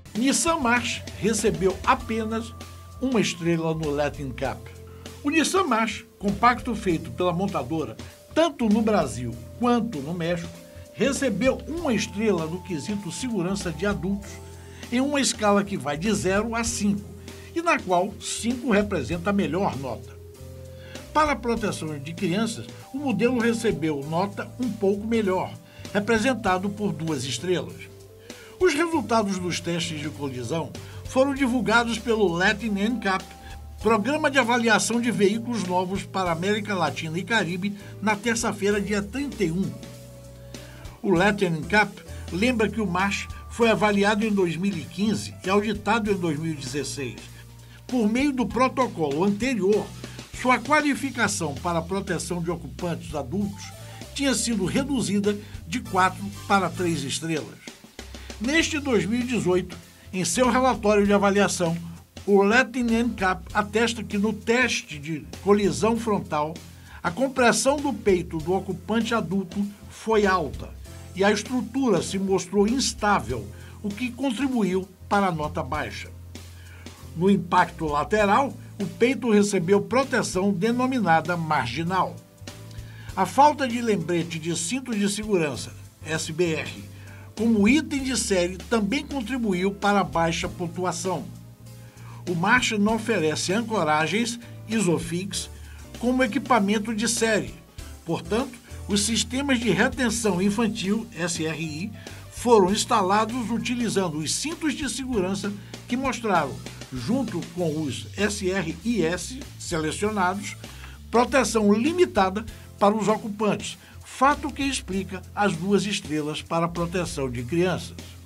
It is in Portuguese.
Nissan March recebeu apenas uma estrela no Latin Cup. O Nissan March, compacto feito pela montadora, tanto no Brasil quanto no México, recebeu uma estrela no quesito segurança de adultos, em uma escala que vai de 0 a 5, e na qual 5 representa a melhor nota. Para a proteção de crianças, o modelo recebeu nota um pouco melhor, representado por 2 estrelas. Os resultados dos testes de colisão foram divulgados pelo Latin NCAP, Programa de Avaliação de Veículos Novos para a América Latina e Caribe, na terça-feira, dia 31. O Latin NCAP lembra que o March foi avaliado em 2015 e auditado em 2016. Por meio do protocolo anterior, sua qualificação para a proteção de ocupantes adultos tinha sido reduzida de 4 para 3 estrelas. Neste 2018, em seu relatório de avaliação, o Latin NCAP atesta que no teste de colisão frontal, a compressão do peito do ocupante adulto foi alta e a estrutura se mostrou instável, o que contribuiu para a nota baixa. No impacto lateral, o peito recebeu proteção denominada marginal. A falta de lembrete de cinto de segurança, SBR, como item de série também contribuiu para a baixa pontuação. O March não oferece ancoragens Isofix como equipamento de série. Portanto, os sistemas de retenção infantil, SRI, foram instalados utilizando os cintos de segurança que mostraram, junto com os SRIS selecionados, proteção limitada para os ocupantes, fato que explica as 2 estrelas para a proteção de crianças.